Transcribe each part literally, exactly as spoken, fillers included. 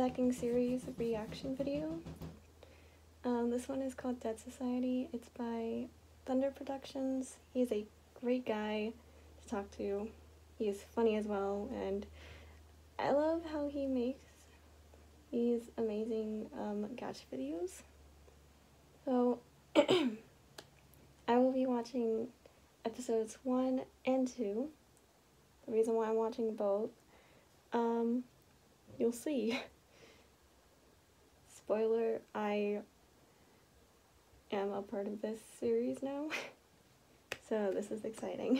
second series reaction video. Um, this one is called Dead Society. It's by Thunder Productions. He's a great guy to talk to. He's funny as well, and I love how he makes these amazing um, gacha videos. So I will be watching episodes one and two. The reason why I'm watching both, um, you'll see. Spoiler, I am a part of this series now, so this is exciting.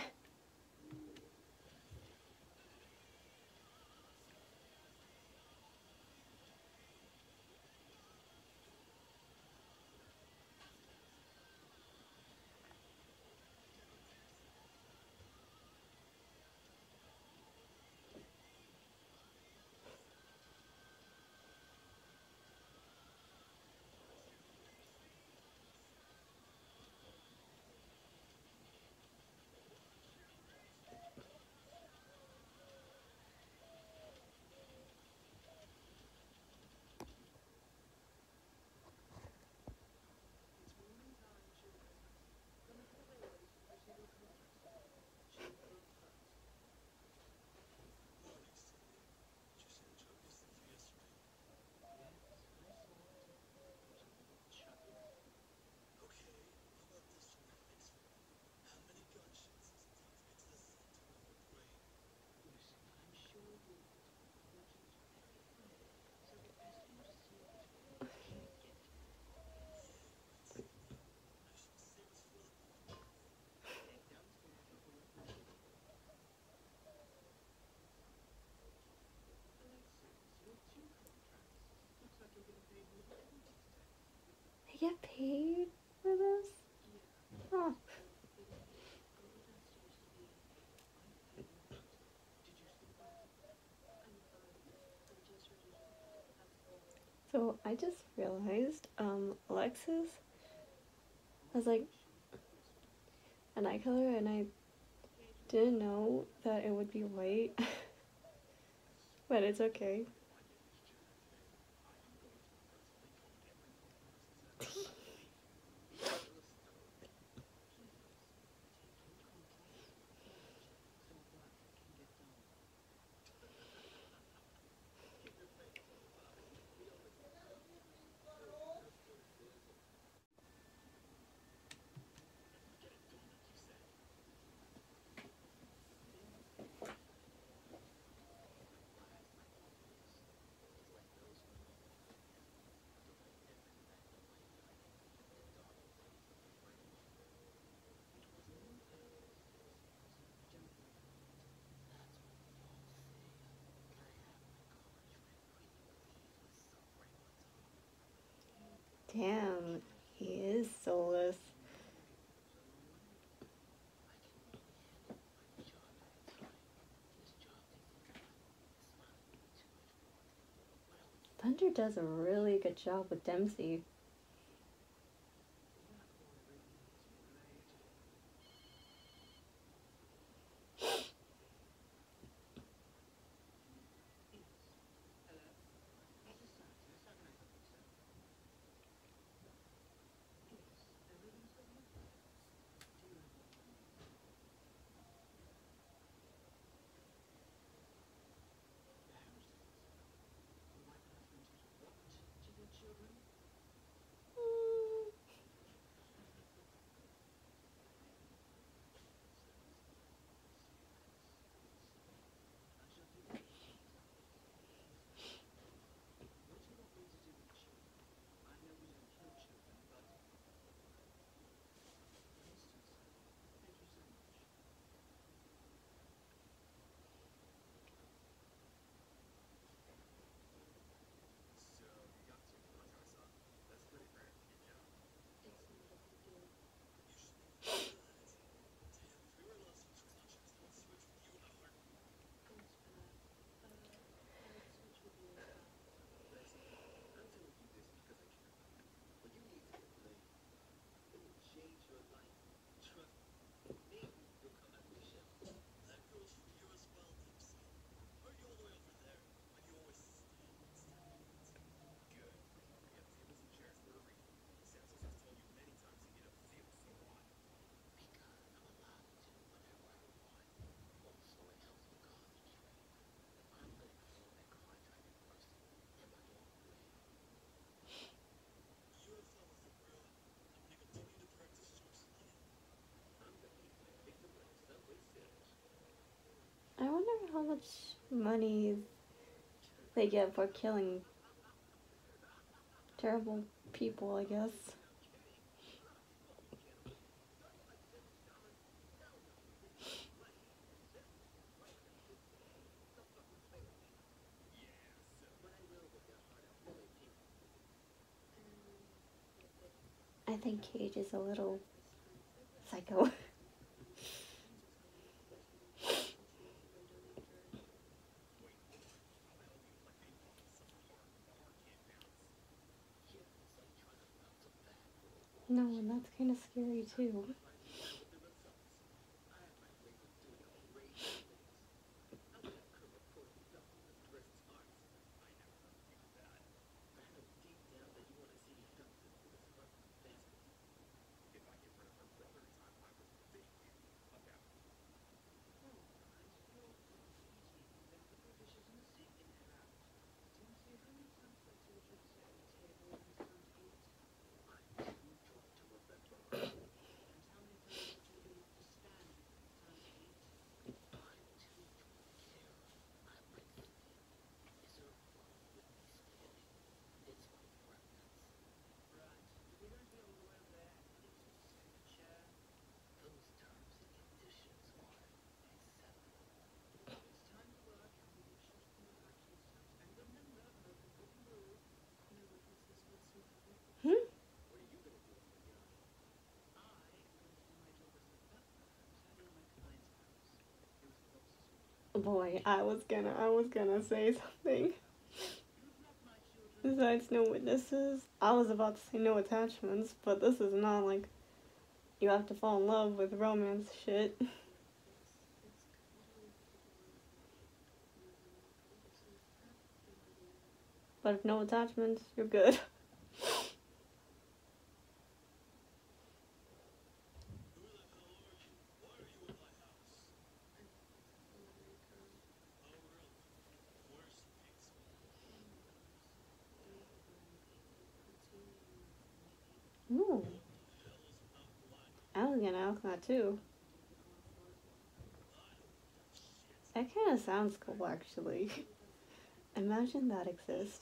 I get paid for this? Oh. So I just realized um, Alexis has like an eye color, and I didn't know that it would be white, but it's okay. Damn, he is soulless. Thunder does a really good job with Dempsey. how much money they get for killing terrible people, I guess. I think Cage is a little psycho. No, and that's kind of scary too. Hmm? Boy, I was gonna, I was gonna say something. Besides no witnesses, I was about to say no attachments, but this is not like you have to fall in love with romance shit. But if no attachments, you're good. Ooh. I was gonna ask that too. That kind of sounds cool, actually. Imagine that exists.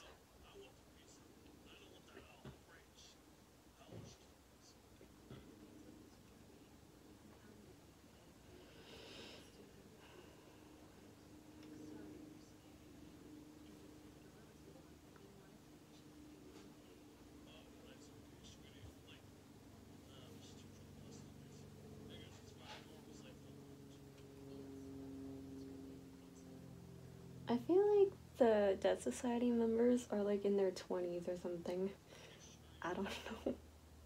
I feel like the Dead Society members are like in their twenties or something. I don't know.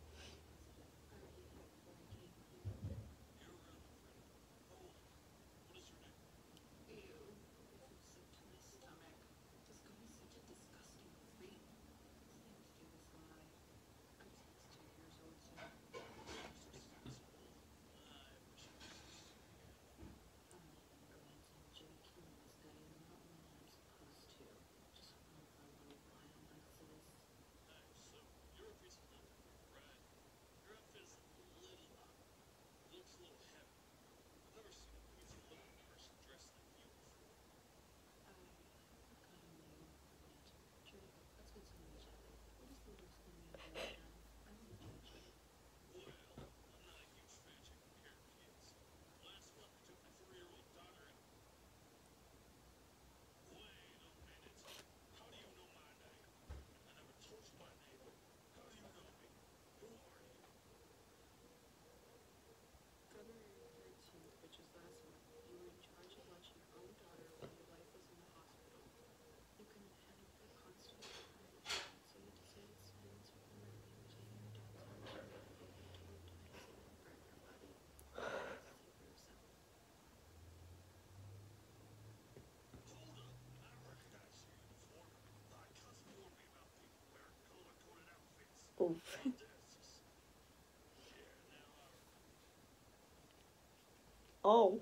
Oof. Oh.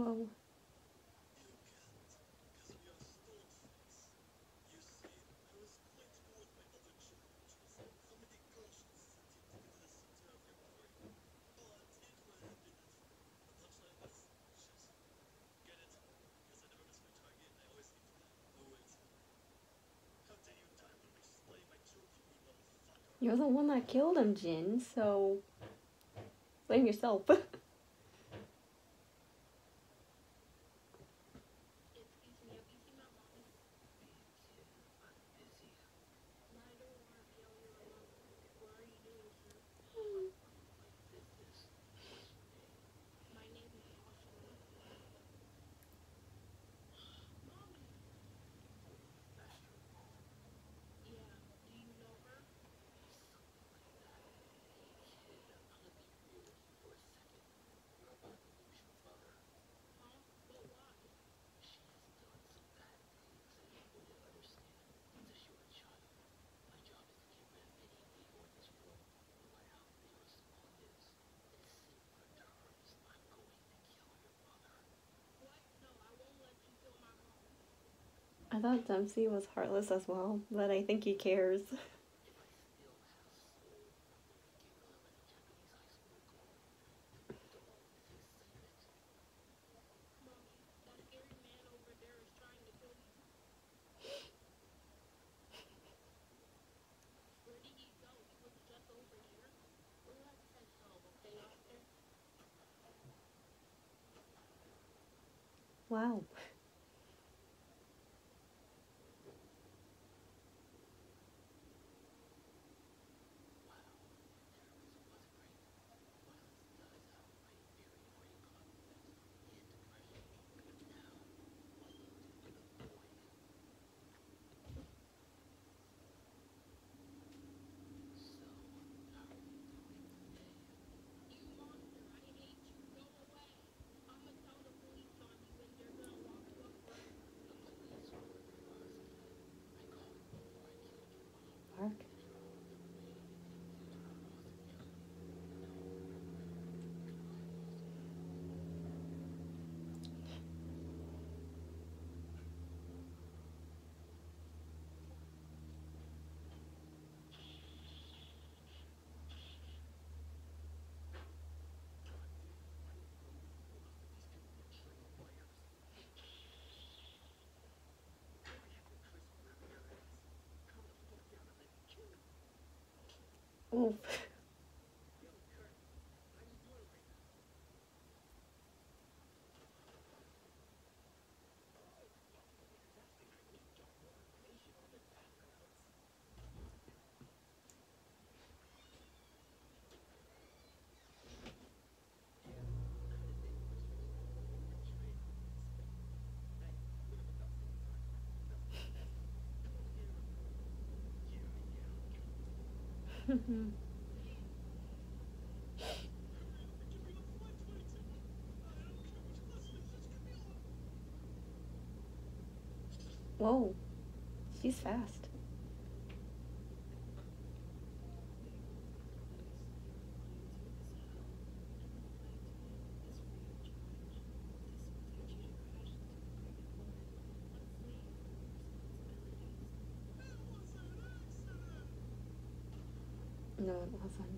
Whoa. You're the one that killed him, Jin, so blame yourself. I thought Dempsey was heartless as well, but I think he cares. Wow. Mark? Oof. Whoa. She's fast. No, it wasn't.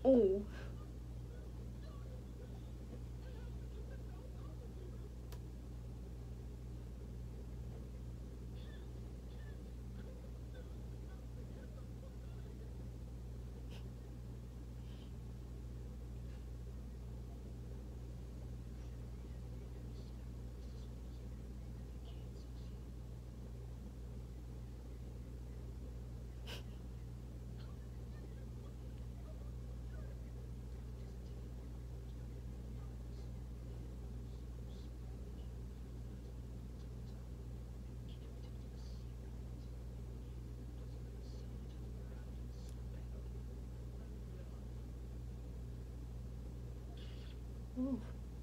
Oh. Ooh.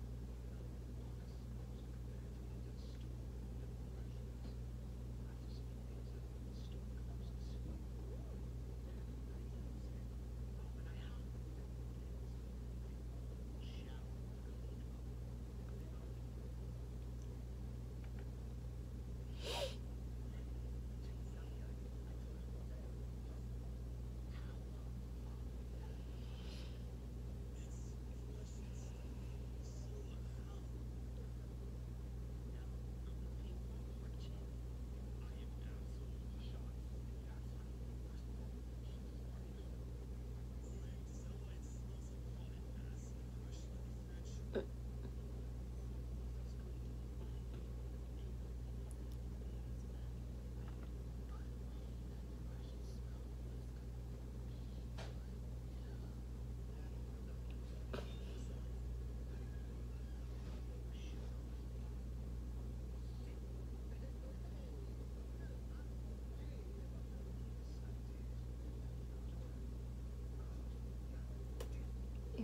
Ew.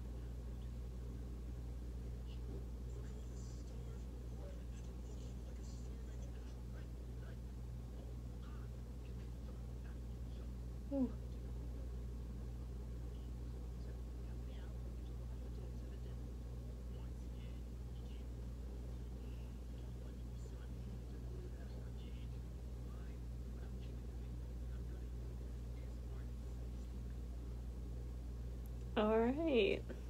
Ooh. All right.